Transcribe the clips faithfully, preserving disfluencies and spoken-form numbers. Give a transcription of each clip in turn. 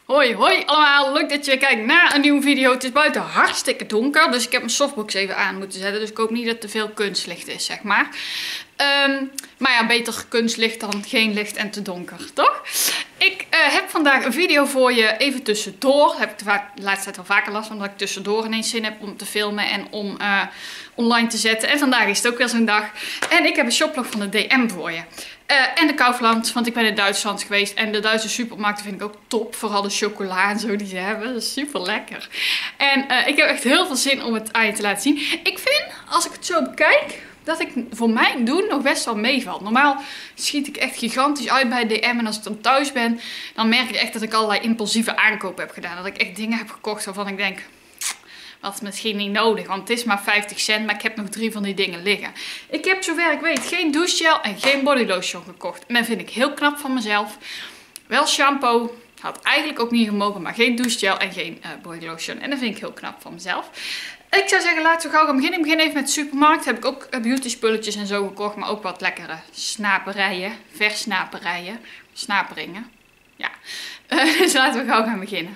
Hoi, hoi allemaal. Leuk dat je kijkt naar een nieuwe video. Het is buiten hartstikke donker, dus ik heb mijn softbox even aan moeten zetten. Dus ik hoop niet dat er veel kunstlicht is, zeg maar. Um, maar ja, beter kunstlicht dan geen licht en te donker, toch? Ik uh, heb vandaag een video voor je even tussendoor. Heb ik de, de laatste tijd wel vaker last van dat ik tussendoor ineens zin heb om te filmen en om uh, online te zetten. En vandaag is het ook weer zo'n dag. En ik heb een shoplog van de D M voor je. Uh, en de Kaufland, want ik ben in Duitsland geweest. En de Duitse supermarkten vind ik ook top. Vooral de chocola en zo die ze hebben. Dat is super lekker. En uh, ik heb echt heel veel zin om het aan je te laten zien. Ik vind, als ik het zo bekijk, dat ik voor mijn doen nog best wel meevalt. Normaal schiet ik echt gigantisch uit bij D M. En als ik dan thuis ben, dan merk ik echt dat ik allerlei impulsieve aankopen heb gedaan. Dat ik echt dingen heb gekocht waarvan ik denk, dat is misschien niet nodig, want het is maar vijftig cent, maar ik heb nog drie van die dingen liggen. Ik heb, zover ik weet, geen douchegel en geen bodylotion gekocht. En dat vind ik heel knap van mezelf. Wel shampoo, had eigenlijk ook niet gemogen, maar geen douchegel en geen uh, bodylotion. En dat vind ik heel knap van mezelf. Ik zou zeggen, laten we gauw gaan beginnen. Ik begin even met de supermarkt. Heb ik ook uh, beauty spulletjes en zo gekocht, maar ook wat lekkere snaperijen, versnaperijen, snaperingen. Ja, uh, dus laten we gauw gaan beginnen.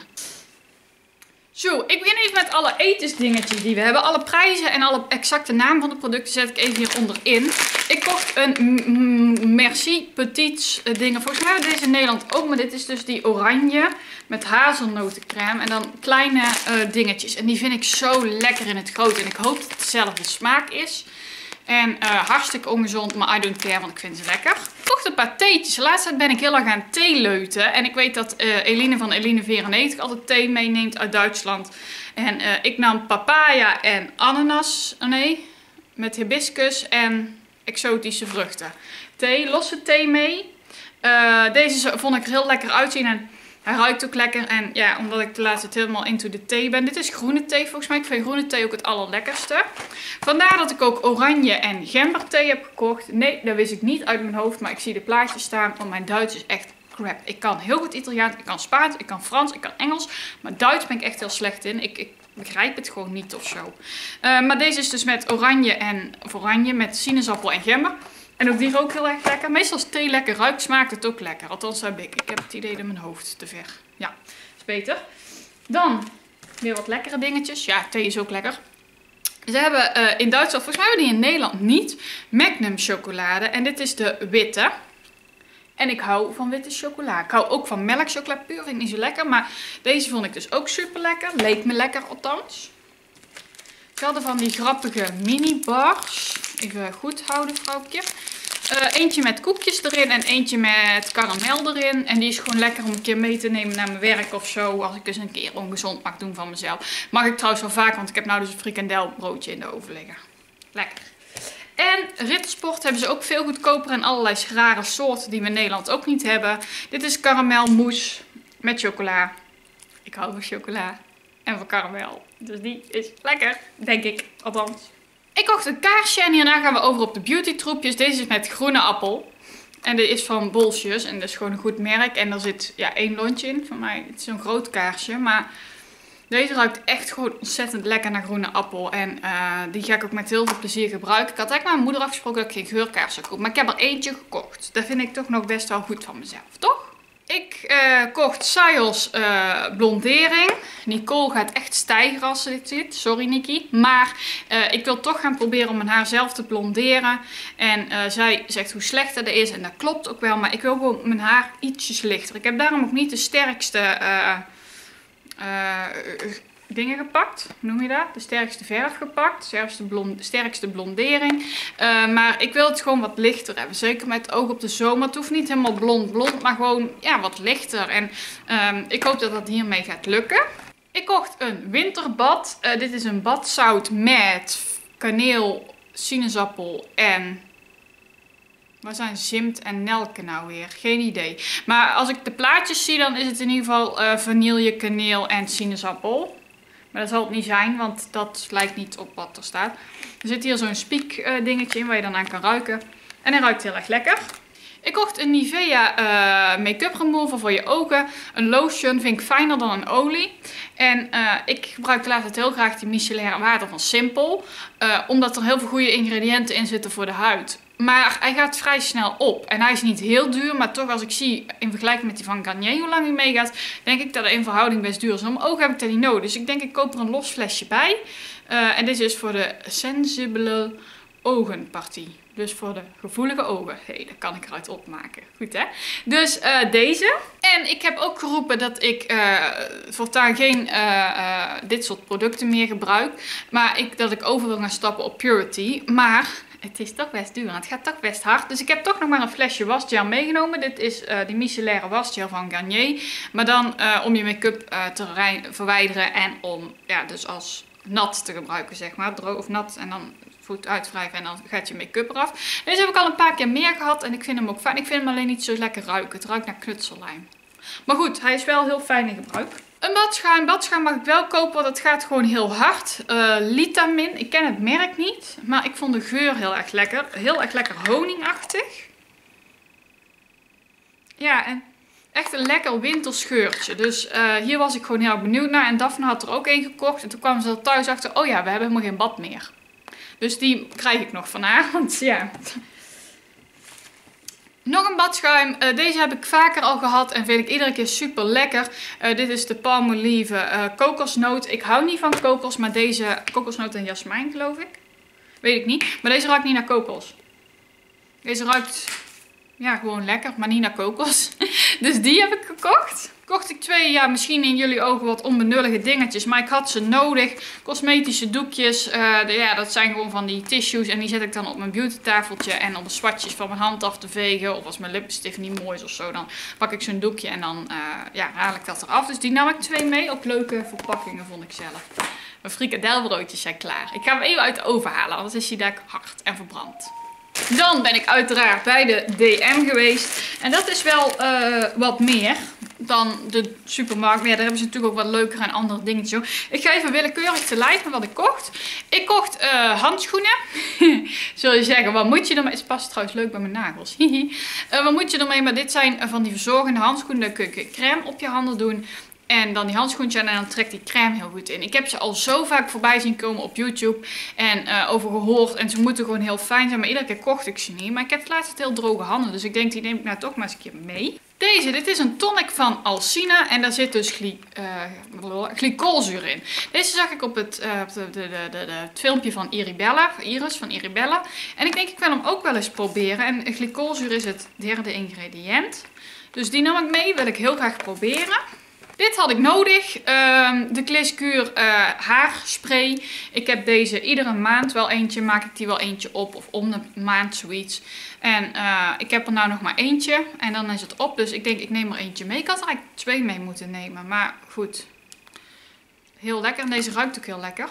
Zo, ik begin even met alle etensdingetjes die we hebben. Alle prijzen en alle exacte namen van de producten zet ik even hier onderin. Ik kocht een Merci Petites dingen. Volgens mij hebben we deze in Nederland ook. Maar dit is dus die oranje met hazelnotencrème. En dan kleine uh, dingetjes. En die vind ik zo lekker in het groot. En ik hoop dat het dezelfde smaak is. En uh, hartstikke ongezond, maar I don't care, want ik vind ze lekker. Ik kocht een paar theetjes. De laatste tijd ben ik heel erg aan theeleuten. En ik weet dat uh, Eline van Eline vierennegentig altijd thee meeneemt uit Duitsland. En uh, ik nam papaya en ananas, oh nee, met hibiscus en exotische vruchten. Thee, losse thee mee. Uh, deze vond ik er heel lekker uitzien en hij ruikt ook lekker. En ja, omdat ik de laatste tijd helemaal into de thee ben. Dit is groene thee volgens mij. Ik vind groene thee ook het allerlekkerste. Vandaar dat ik ook oranje en gemberthee heb gekocht. Nee, dat wist ik niet uit mijn hoofd. Maar ik zie de plaatjes staan. Want mijn Duits is echt crap. Ik kan heel goed Italiaans. Ik kan Spaans. Ik kan Frans. Ik kan Engels. Maar Duits ben ik echt heel slecht in. Ik, ik begrijp het gewoon niet of zo. Uh, maar deze is dus met oranje en of oranje met sinaasappel en gember. En ook die rook heel erg lekker. Meestal als thee lekker ruikt, smaakt het ook lekker. Althans heb ik. Ik heb het idee dat mijn hoofd te ver. Ja, is beter. Dan weer wat lekkere dingetjes. Ja, thee is ook lekker. Ze hebben uh, in Duitsland, volgens mij hebben die in Nederland niet, Magnum chocolade. En dit is de witte. En ik hou van witte chocola. Ik hou ook van melkchocola puur, vind ik niet zo lekker. Maar deze vond ik dus ook super lekker. Leek me lekker althans. Ze hadden van die grappige mini bars. Even goed houden, vrouwtje. Uh, eentje met koekjes erin en eentje met karamel erin. En die is gewoon lekker om een keer mee te nemen naar mijn werk of zo. Als ik dus een keer ongezond mag doen van mezelf. Mag ik trouwens wel vaak, want ik heb nou dus een frikandelbroodje in de oven liggen. Lekker. En Rittersport hebben ze ook veel goedkoper en allerlei rare soorten die we in Nederland ook niet hebben. Dit is karamelmousse met chocola. Ik hou van chocola en van karamel. Dus die is lekker, denk ik, althans. Ik kocht een kaarsje en hierna gaan we over op de beauty troepjes. Deze is met groene appel. En dit is van Bolsjes en dat is gewoon een goed merk. En er zit ja, één lontje in van mij. Het is zo'n groot kaarsje, maar deze ruikt echt gewoon ontzettend lekker naar groene appel. En uh, die ga ik ook met heel veel plezier gebruiken. Ik had eigenlijk met mijn moeder afgesproken dat ik geen geurkaars zou kopen. Maar ik heb er eentje gekocht. Dat vind ik toch nog best wel goed van mezelf, toch? Ik uh, kocht Sayos uh, blondering. Nicole gaat echt stijgen als ze dit ziet. Sorry Nikki. Maar uh, ik wil toch gaan proberen om mijn haar zelf te blonderen. En uh, zij zegt hoe slecht dat is. En dat klopt ook wel. Maar ik wil gewoon mijn haar ietsjes lichter. Ik heb daarom ook niet de sterkste uh, uh, dingen gepakt. Hoe noem je dat? De sterkste verf gepakt. De sterkste, blond, sterkste blondering. Uh, maar ik wil het gewoon wat lichter hebben. Zeker met het oog op de zomer. Het hoeft niet helemaal blond blond. Maar gewoon ja, wat lichter. En um, ik hoop dat dat hiermee gaat lukken. Ik kocht een winterbad. Uh, dit is een badzout met kaneel, sinaasappel en waar zijn zimt en nelken nou weer? Geen idee. Maar als ik de plaatjes zie, dan is het in ieder geval uh, vanille, kaneel en sinaasappel. Maar dat zal het niet zijn, want dat lijkt niet op wat er staat. Er zit hier zo'n spiek uh, dingetje in waar je dan aan kan ruiken. En hij ruikt heel erg lekker. Ik kocht een Nivea uh, make-up remover voor je ogen. Een lotion vind ik fijner dan een olie. En uh, ik gebruik de laatste tijd heel graag die micellaire water van Simple. Uh, omdat er heel veel goede ingrediënten in zitten voor de huid. Maar hij gaat vrij snel op. En hij is niet heel duur, maar toch als ik zie in vergelijking met die van Garnier hoe lang hij meegaat, denk ik dat hij in verhouding best duur is. En om ogen heb ik dat niet nodig. Dus ik denk ik koop er een los flesje bij. Uh, en dit is voor de Sensibele ogenpartie. Dus voor de gevoelige ogen. Hé, hey, dat kan ik eruit opmaken. Goed hè? Dus uh, deze. En ik heb ook geroepen dat ik uh, voortaan geen uh, uh, dit soort producten meer gebruik. Maar ik, dat ik over wil gaan stappen op Purity. Maar het is toch best duur. Het gaat toch best hard. Dus ik heb toch nog maar een flesje wasgel meegenomen. Dit is uh, die micellaire wasgel van Garnier. Maar dan uh, om je make-up uh, te verwijderen. En om ja, dus als nat te gebruiken zeg maar. Droog of nat en dan voet uitwrijven en dan gaat je make-up eraf. Deze heb ik al een paar keer meer gehad en ik vind hem ook fijn. Ik vind hem alleen niet zo lekker ruiken. Het ruikt naar knutsellijm. Maar goed, hij is wel heel fijn in gebruik. Een badschuim. Badschuim mag ik wel kopen, want het gaat gewoon heel hard. Uh, Litamin. Ik ken het merk niet, maar ik vond de geur heel erg lekker. Heel erg lekker honingachtig. Ja, en echt een lekker winterscheurtje. Dus uh, hier was ik gewoon heel erg benieuwd naar. En Daphne had er ook één gekocht. En toen kwamen ze er thuis achter, oh ja, we hebben helemaal geen bad meer. Dus die krijg ik nog vanavond, ja. Nog een badschuim. Uh, deze heb ik vaker al gehad en vind ik iedere keer super lekker. Uh, dit is de Palmolive uh, kokosnoot. Ik hou niet van kokos, maar deze kokosnoot en jasmijn geloof ik. Weet ik niet. Maar deze ruikt niet naar kokos. Deze ruikt ja, gewoon lekker, maar niet naar kokos. Dus die heb ik gekocht. Kocht ik twee, ja, misschien in jullie ogen wat onbenullige dingetjes. Maar ik had ze nodig. Cosmetische doekjes. Uh, de, ja, dat zijn gewoon van die tissues. En die zet ik dan op mijn beautytafeltje. En om de swatches van mijn hand af te vegen. Of als mijn lipstift niet mooi is of zo. Dan pak ik zo'n doekje en dan uh, ja, haal ik dat eraf. Dus die nam ik twee mee. Ook leuke verpakkingen vond ik zelf. Mijn frikadelbroodjes zijn klaar. Ik ga hem even uit de oven halen. Anders is hij daar hard en verbrand. Dan ben ik uiteraard bij de D M geweest. En dat is wel uh, wat meer dan de supermarkt. Maar ja, daar hebben ze natuurlijk ook wat leukere en andere dingetjes. Ik ga even willekeurig te lijf met wat ik kocht. Ik kocht uh, handschoenen. Zul je zeggen, wat moet je ermee? Het past trouwens leuk bij mijn nagels. uh, wat moet je ermee? Maar dit zijn van die verzorgende handschoenen. Daar kun je crème op je handen doen. En dan die handschoentjes en dan trekt die crème heel goed in. Ik heb ze al zo vaak voorbij zien komen op YouTube. En uh, over gehoord. En ze moeten gewoon heel fijn zijn. Maar iedere keer kocht ik ze niet. Maar ik heb laatst heel droge handen. Dus ik denk die neem ik nou toch maar eens een keer mee. Deze, dit is een tonic van Alsina. En daar zit dus gly, uh, glycolzuur in. Deze zag ik op het, uh, de, de, de, de, de, het filmpje van Iribella. Iris van Iribella. En ik denk ik wil hem ook wel eens proberen. En glycolzuur is het derde ingrediënt. Dus die nam ik mee. Wil ik heel graag proberen. Dit had ik nodig. Uh, de Cliscure uh, haarspray. Ik heb deze iedere maand wel eentje. Maak ik die wel eentje op. Of om de maand zoiets. En uh, ik heb er nou nog maar eentje. En dan is het op. Dus ik denk ik neem er eentje mee. Ik had er eigenlijk twee mee moeten nemen. Maar goed. Heel lekker. En deze ruikt ook heel lekker.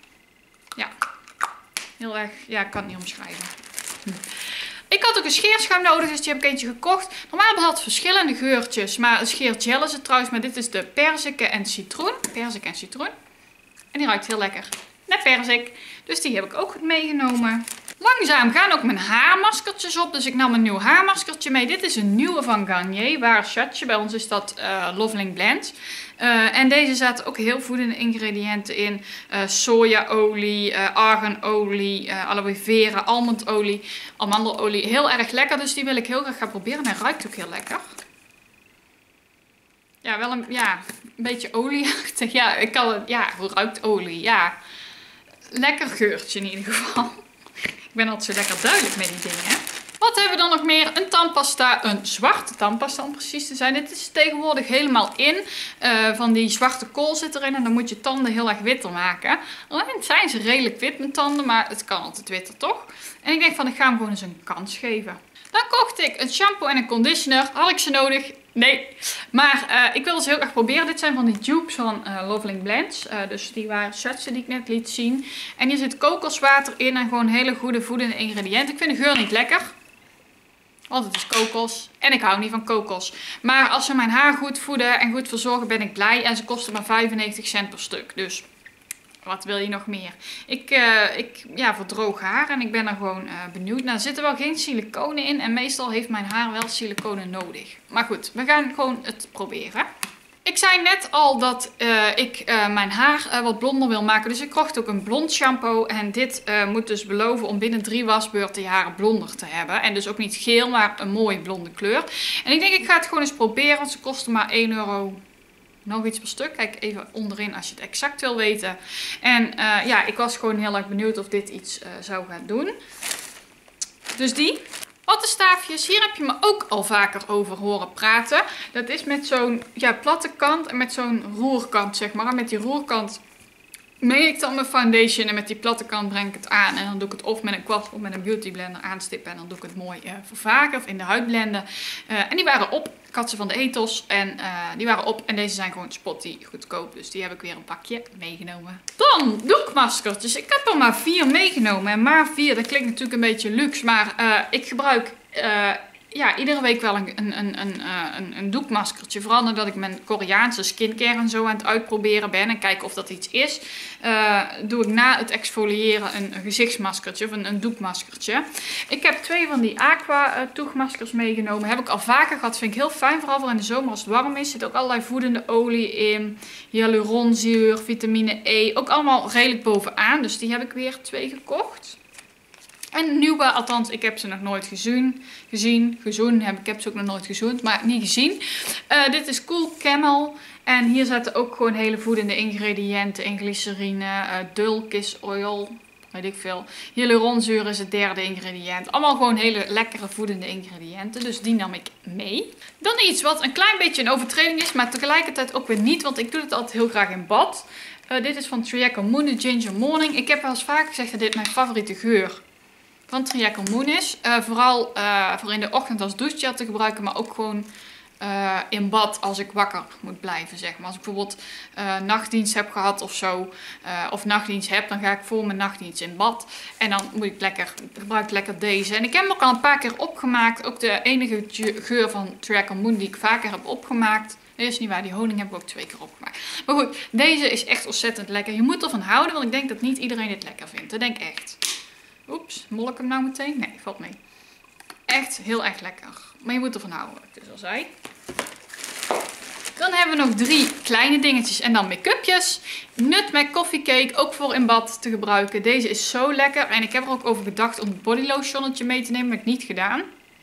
Ja. Heel erg. Ja, ik kan het niet omschrijven. Hm. Ik had ook een scheerschuim nodig, dus die heb ik eentje gekocht. Normaal had het verschillende geurtjes, maar een scheergel is het trouwens. Maar dit is de perziken en citroen. Perzik en citroen. En die ruikt heel lekker naar perzik. Dus die heb ik ook goed meegenomen. Langzaam gaan ook mijn haarmaskertjes op. Dus ik nam een nieuw haarmaskertje mee. Dit is een nieuwe van Garnier. Waar chatje. Bij ons is dat uh, Loveling Blend. Uh, en deze zaten ook heel voedende ingrediënten in. Uh, sojaolie, uh, arganolie, uh, aloe vera, almondolie, amandelolie. Heel erg lekker. Dus die wil ik heel graag gaan proberen. En hij ruikt ook heel lekker. Ja, wel een, ja, een beetje olieachtig. Ja, ik kan het, ja, hoe ruikt olie? Ja, lekker geurtje in ieder geval. Ik ben altijd zo lekker duidelijk met die dingen. Wat hebben we dan nog meer? Een tandpasta, een zwarte tandpasta om precies te zijn. Dit is tegenwoordig helemaal in. Uh, van die zwarte kool zit erin en dan moet je tanden heel erg witter maken. Alleen zijn ze redelijk wit met tanden, maar het kan altijd witter toch? En ik denk van ik ga hem gewoon eens een kans geven. Dan kocht ik een shampoo en een conditioner. Had ik ze nodig? Nee. Maar uh, ik wil ze heel erg proberen. Dit zijn van die dupes van uh, Loveling Blends. Uh, dus die waren shirtsen die ik net liet zien. En hier zit kokoswater in en gewoon hele goede voedende ingrediënten. Ik vind de geur niet lekker. Want het is kokos. En ik hou niet van kokos. Maar als ze mijn haar goed voeden en goed verzorgen ben ik blij. En ze kosten maar vijfennegentig cent per stuk. Dus wat wil je nog meer? Ik, uh, ik ja, voor droog haar. En ik ben er gewoon uh, benieuwd naar. Er zitten wel geen siliconen in. En meestal heeft mijn haar wel siliconen nodig. Maar goed, we gaan gewoon het proberen. Ik zei net al dat uh, ik uh, mijn haar uh, wat blonder wil maken. Dus ik kocht ook een blond shampoo. En dit uh, moet dus beloven om binnen drie wasbeurten je haren blonder te hebben. En dus ook niet geel, maar een mooie blonde kleur. En ik denk ik ga het gewoon eens proberen. Want ze kosten maar één euro nog iets per stuk. Kijk even onderin als je het exact wil weten. En uh, ja, ik was gewoon heel erg benieuwd of dit iets uh, zou gaan doen. Dus die. Wattenstaafjes, hier heb je me ook al vaker over horen praten. Dat is met zo'n ja, platte kant en met zo'n roerkant, zeg maar. En met die roerkant meng ik dan mijn foundation en met die platte kant breng ik het aan. En dan doe ik het of met een kwast of met een beauty blender aanstippen. En dan doe ik het mooi uh, vervagen of in de huid blenden. Uh, en die waren op. Ik had ze van de Ethos en uh, die waren op. En deze zijn gewoon spotty goedkoop. Dus die heb ik weer een pakje meegenomen. Dan doekmaskertjes. Ik heb er maar vier meegenomen. En maar vier, dat klinkt natuurlijk een beetje luxe. Maar uh, ik gebruik uh, ja, iedere week wel een, een, een, een, een, een doekmaskertje. Vooral nadat ik mijn Koreaanse skincare en zo aan het uitproberen ben. En kijken of dat iets is. Uh, doe ik na het exfoliëren een, een gezichtsmaskertje of een, een doekmaskertje. Ik heb twee van die aqua uh, toegmaskers meegenomen. Heb ik al vaker gehad. Vind ik heel fijn. Vooral voor in de zomer als het warm is. Er zit ook allerlei voedende olie in. Hyaluronzuur, vitamine E. Ook allemaal redelijk bovenaan. Dus die heb ik weer twee gekocht. En nieuwe, althans ik heb ze nog nooit gezien. Gezien, gezoen, heb, ik heb ze ook nog nooit gezoend, maar niet gezien. Uh, dit is Cool Camel. En hier zitten ook gewoon hele voedende ingrediënten in. Glycerine, uh, dulkis oil, weet ik veel. Hyaluronzuur is het derde ingrediënt. Allemaal gewoon hele lekkere voedende ingrediënten. Dus die nam ik mee. Dan iets wat een klein beetje een overtreding is, maar tegelijkertijd ook weer niet. Want ik doe het altijd heel graag in bad. Uh, dit is van Triaco Moon, de Ginger Morning. Ik heb wel eens vaak gezegd dat dit mijn favoriete geur van Triaco Moon is. Uh, vooral uh, voor in de ochtend als douchegel te gebruiken, maar ook gewoon uh, in bad als ik wakker moet blijven, zeg maar. Als ik bijvoorbeeld uh, nachtdienst heb gehad of zo, uh, of nachtdienst heb, dan ga ik voor mijn nachtdienst in bad. En dan moet ik lekker, gebruik ik lekker deze. En ik heb hem ook al een paar keer opgemaakt. Ook de enige geur van Triaco Moon die ik vaker heb opgemaakt. Dat is niet waar, die honing heb ik ook twee keer opgemaakt. Maar goed, deze is echt ontzettend lekker. Je moet ervan houden, want ik denk dat niet iedereen dit lekker vindt. Dat denk ik echt. Oeps, mol ik hem nou meteen? Nee, valt mee. Echt heel erg lekker. Maar je moet ervan houden, wat ik dus al zei. Dan hebben we nog drie kleine dingetjes en dan make-upjes. Nutmeg Coffee Cake, ook voor in bad te gebruiken. Deze is zo lekker. En ik heb er ook over gedacht om het bodylotionnetje mee te nemen, maar ik heb niet gedaan.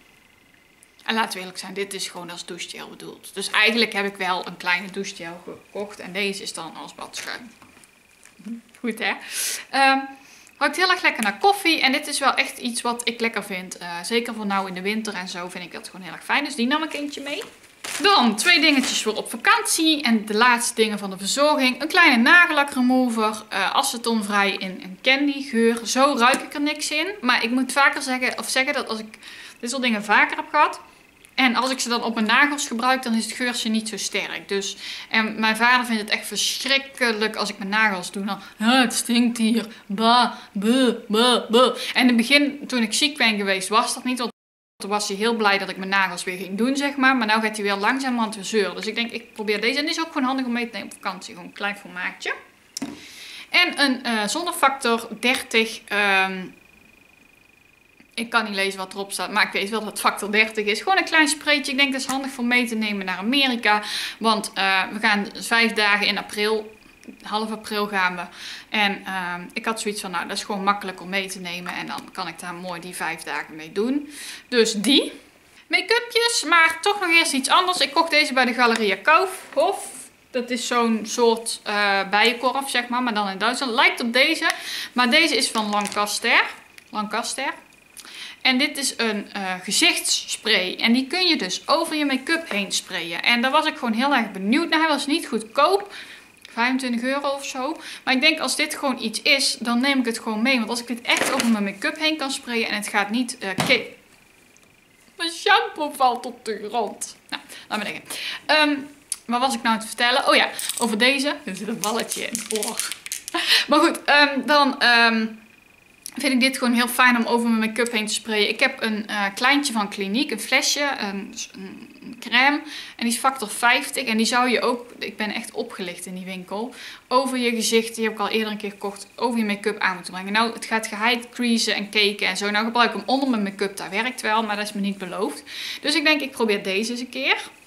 En laten we eerlijk zijn, dit is gewoon als douchegel bedoeld. Dus eigenlijk heb ik wel een kleine douchegel gekocht. En deze is dan als badschuim. Goed hè? Um, Ruikt heel erg lekker naar koffie. En dit is wel echt iets wat ik lekker vind. Uh, zeker voor nou in de winter en zo vind ik dat gewoon heel erg fijn. Dus die nam ik eentje mee. Dan twee dingetjes voor op vakantie. En de laatste dingen van de verzorging. Een kleine nagellak remover. Uh, acetonvrij in een candy geur. Zo ruik ik er niks in. Maar ik moet vaker zeggen, of zeggen dat als ik dit soort dingen vaker heb gehad. En als ik ze dan op mijn nagels gebruik, dan is het geurtje niet zo sterk. Dus, en mijn vader vindt het echt verschrikkelijk als ik mijn nagels doe. Dan, ah, het stinkt hier. Bah, buh, buh, buh. En in het begin, toen ik ziek ben geweest, was dat niet. Want toen was hij heel blij dat ik mijn nagels weer ging doen, zeg maar. Maar nu gaat hij weer langzamerhand weer zeuren. Dus ik denk, ik probeer deze. En die is ook gewoon handig om mee te nemen op vakantie. Gewoon een klein formaatje. En een uh, zonnefactor dertig... Um, Ik kan niet lezen wat erop staat, maar ik weet wel dat het factor dertig is. Gewoon een klein spreetje. Ik denk dat is handig voor mee te nemen naar Amerika. Want uh, we gaan vijf dagen in april, half april gaan we. En uh, ik had zoiets van, nou dat is gewoon makkelijk om mee te nemen. En dan kan ik daar mooi die vijf dagen mee doen. Dus die. Make-upjes, maar toch nog eerst iets anders. Ik kocht deze bij de Galeria Kaufhof. Dat is zo'n soort uh, bijenkorf, zeg maar, maar dan in Duitsland. Lijkt op deze, maar deze is van Lancaster. Lancaster. En dit is een uh, gezichtsspray. En die kun je dus over je make-up heen sprayen. En daar was ik gewoon heel erg benieuwd naar. Hij was niet goedkoop. vijfentwintig euro of zo. Maar ik denk als dit gewoon iets is, dan neem ik het gewoon mee. Want als ik dit echt over mijn make-up heen kan sprayen en het gaat niet... Uh, Kijk, mijn shampoo valt op de grond. Nou, laat me denken. Um, wat was ik nou te vertellen? Oh ja, over deze. Er zit een balletje in het oor. Maar goed, um, dan... Um, vind ik dit gewoon heel fijn om over mijn make-up heen te sprayen. Ik heb een uh, kleintje van Clinique, een flesje, een, een crème. En die is factor vijftig. En die zou je ook, ik ben echt opgelicht in die winkel, over je gezicht, die heb ik al eerder een keer gekocht, over je make-up aan moeten brengen. Nou, het gaat geheid creasen en caken en zo. Nou gebruik ik hem onder mijn make-up, dat werkt wel, maar dat is me niet beloofd. Dus ik denk, ik probeer deze eens een keer.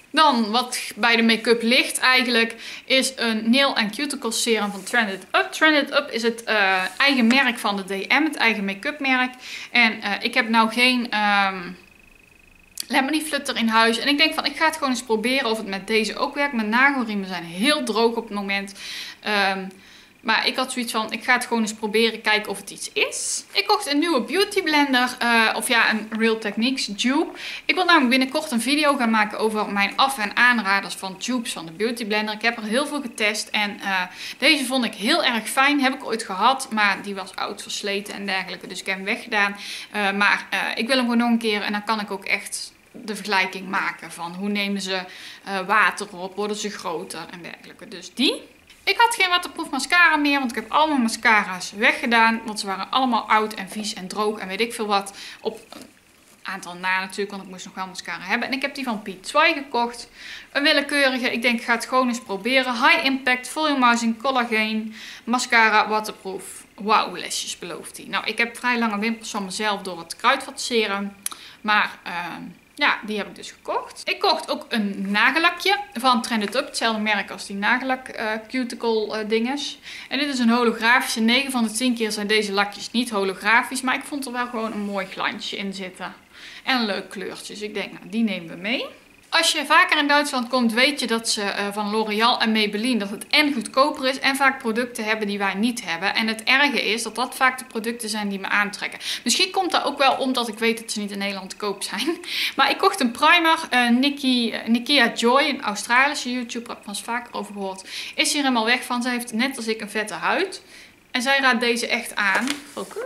Dan, wat bij de make-up ligt eigenlijk, is een nail en cuticle serum van Trended Up. Trended Up is het uh, eigen merk van de D M, het eigen make-up merk. En uh, ik heb nou geen um, Lemony Flutter in huis. En ik denk van, ik ga het gewoon eens proberen of het met deze ook werkt. Mijn nagelriemen zijn heel droog op het moment. Um, Maar ik had zoiets van, ik ga het gewoon eens proberen, kijken of het iets is. Ik kocht een nieuwe beauty blender, uh, of ja, een Real Techniques dupe. Ik wil namelijk binnenkort een video gaan maken over mijn af- en aanraders van dupes van de beauty blender. Ik heb er heel veel getest en uh, deze vond ik heel erg fijn. Heb ik ooit gehad, maar die was oud, versleten en dergelijke. Dus ik heb hem weggedaan. Uh, maar uh, ik wil hem gewoon nog een keer en dan kan ik ook echt de vergelijking maken van hoe nemen ze uh, water op, worden ze groter en dergelijke. Dus die. Ik had geen waterproof mascara meer, want ik heb al mijn mascara's weggedaan. Want ze waren allemaal oud en vies en droog en weet ik veel wat. Op een aantal na natuurlijk, want ik moest nog wel mascara hebben. En ik heb die van Piet Zwei gekocht. Een willekeurige, ik denk ik ga het gewoon eens proberen. High Impact Volumizing Collagen Mascara Waterproof. Wauw, lesjes belooft hij. Nou, ik heb vrij lange wimpers van mezelf door het kruidvat serum. Maar Uh, ja, die heb ik dus gekocht. Ik kocht ook een nagellakje van Trended Up. Hetzelfde merk als die nagellak uh, cuticle uh, dinges. En dit is een holografische. negen van de tien keer zijn deze lakjes niet holografisch. Maar ik vond er wel gewoon een mooi glansje in zitten. En een leuk kleurtje. Dus ik denk, nou, die nemen we mee. Als je vaker in Duitsland komt, weet je dat ze uh, van L'Oréal en Maybelline, dat het en goedkoper is en vaak producten hebben die wij niet hebben. En het erge is dat dat vaak de producten zijn die me aantrekken. Misschien komt dat ook wel omdat ik weet dat ze niet in Nederland te koop zijn. Maar ik kocht een primer, uh, Nikki, uh, Nikia Joy, een Australische YouTuber, heb ik vast vaker over gehoord. Is hier helemaal weg van. Zij heeft net als ik een vette huid. En zij raadt deze echt aan. Focus.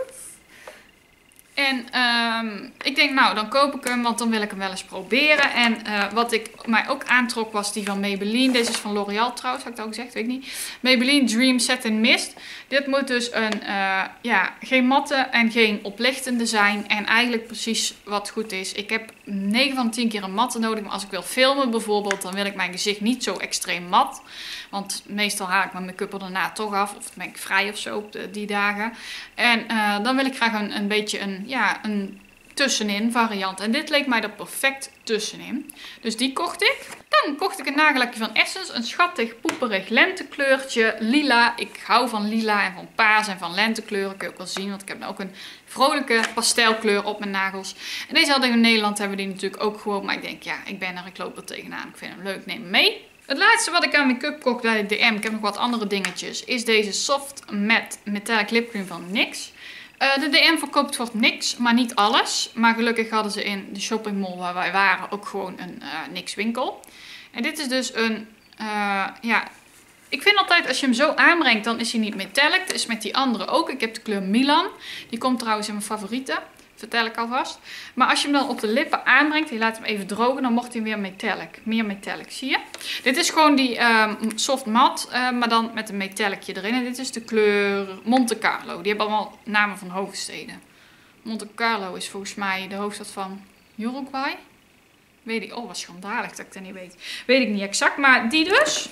En um, ik denk, nou, dan koop ik hem, want dan wil ik hem wel eens proberen. En uh, wat ik mij ook aantrok was die van Maybelline. Deze is van L'Oréal trouwens, had ik het al gezegd, weet ik niet. Maybelline Dream Set in Mist. Dit moet dus een, uh, ja, geen matte en geen oplichtende zijn. En eigenlijk precies wat goed is. Ik heb negen van de tien keer een matte nodig. Maar als ik wil filmen bijvoorbeeld, dan wil ik mijn gezicht niet zo extreem mat. Want meestal haal ik mijn make-up er daarna toch af. Of ben ik vrij of zo op de, die dagen. En uh, dan wil ik graag een, een beetje een, ja, een tussenin variant. En dit leek mij er perfect tussenin. Dus die kocht ik. Dan kocht ik een nagellakje van Essence. Een schattig poeperig lentekleurtje. Lila. Ik hou van lila en van paars en van lentekleuren. Kun je ook wel zien. Want ik heb nou ook een vrolijke pastelkleur op mijn nagels. En deze hadden we in Nederland. Hebben we die natuurlijk ook gewoon. Maar ik denk, ja, ik ben er. Ik loop er tegenaan. Ik vind hem leuk. Neem hem mee. Het laatste wat ik aan make-up kocht bij de D M, ik heb nog wat andere dingetjes, is deze Soft Matte Metallic Lip Cream van N Y X. Uh, de D M verkoopt voor niks, maar niet alles. Maar gelukkig hadden ze in de shoppingmall waar wij waren ook gewoon een uh, N Y X winkel. En dit is dus een, uh, ja, ik vind altijd als je hem zo aanbrengt, dan is hij niet metallic. Dat is met die andere ook. Ik heb de kleur Milan. Die komt trouwens in mijn favorieten. Vertel ik alvast. Maar als je hem dan op de lippen aanbrengt en je laat hem even drogen, dan wordt hij weer metallic. Meer metallic, zie je? Dit is gewoon die um, soft matte, uh, maar dan met een metallicje erin. En dit is de kleur Monte Carlo. Die hebben allemaal namen van hoofdsteden. Monte Carlo is volgens mij de hoofdstad van Uruguay. Weet ik, oh wat schandalig dat ik dat niet weet. Weet ik niet exact, maar die dus.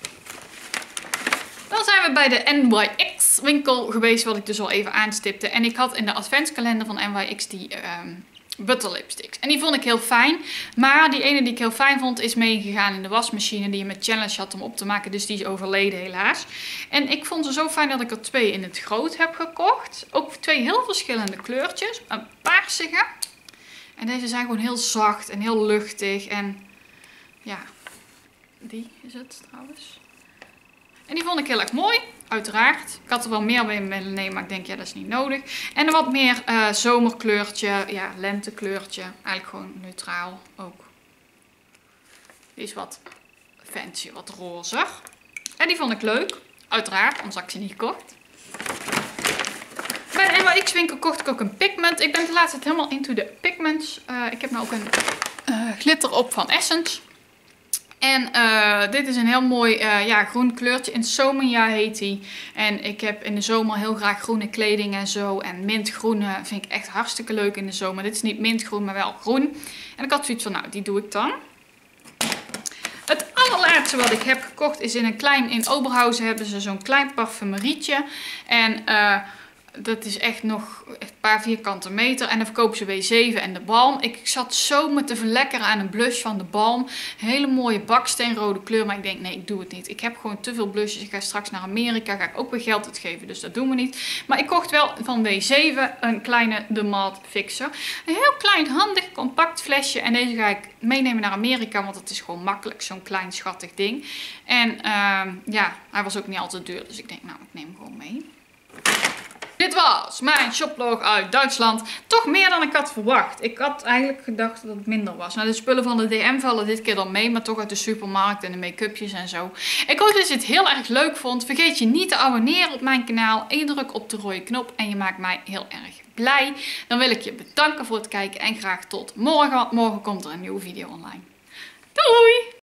Dan zijn we bij de N Y X winkel geweest, wat ik dus al even aanstipte. En ik had in de adventskalender van N Y X die um, butter lipsticks. En die vond ik heel fijn. Maar die ene die ik heel fijn vond is meegegaan in de wasmachine die je met challenge had om op te maken. Dus die is overleden helaas. En ik vond ze zo fijn dat ik er twee in het groot heb gekocht. Ook twee heel verschillende kleurtjes. Een paarsige. En deze zijn gewoon heel zacht en heel luchtig. En ja, die is het trouwens. En die vond ik heel erg mooi, uiteraard. Ik had er wel meer bij willen nemen, maar ik denk, ja, dat is niet nodig. En een wat meer uh, zomerkleurtje, ja, lentekleurtje. Eigenlijk gewoon neutraal ook. Die is wat fancy, wat roze. En die vond ik leuk, uiteraard, anders had ik ze niet gekocht. Bij de N Y X winkel kocht ik ook een pigment. Ik ben de laatste tijd helemaal into de pigments. Uh, ik heb nou ook een uh, glitter op van Essence. En uh, dit is een heel mooi uh, ja, groen kleurtje. In Somia heet die. En ik heb in de zomer heel graag groene kleding en zo. En mintgroen uh, vind ik echt hartstikke leuk in de zomer. Dit is niet mintgroen, maar wel groen. En ik had zoiets van, nou, die doe ik dan. Het allerlaatste wat ik heb gekocht is in een klein... In Oberhausen hebben ze zo'n klein parfumerietje. En... Uh, dat is echt nog een paar vierkante meter. En dan verkopen ze W zeven en de Balm. Ik zat zo me te verlekkeren aan een blush van de Balm. Een hele mooie baksteenrode kleur. Maar ik denk, nee, ik doe het niet. Ik heb gewoon te veel blushes. Ik ga straks naar Amerika. Ga ik ook weer geld uitgeven. Dus dat doen we niet. Maar ik kocht wel van W zeven een kleine de Matte Fixer. Een heel klein, handig, compact flesje. En deze ga ik meenemen naar Amerika. Want het is gewoon makkelijk. Zo'n klein, schattig ding. En uh, ja, hij was ook niet al te duur. Dus ik denk, nou, ik neem hem gewoon mee. Dit was mijn shoplog uit Duitsland. Toch meer dan ik had verwacht. Ik had eigenlijk gedacht dat het minder was. Nou, de spullen van de D M vallen dit keer dan mee. Maar toch uit de supermarkt en de make-upjes en zo. Ik hoop dat je het heel erg leuk vond. Vergeet je niet te abonneren op mijn kanaal. En druk op de rode knop. En je maakt mij heel erg blij. Dan wil ik je bedanken voor het kijken. En graag tot morgen. Want morgen komt er een nieuwe video online. Doei!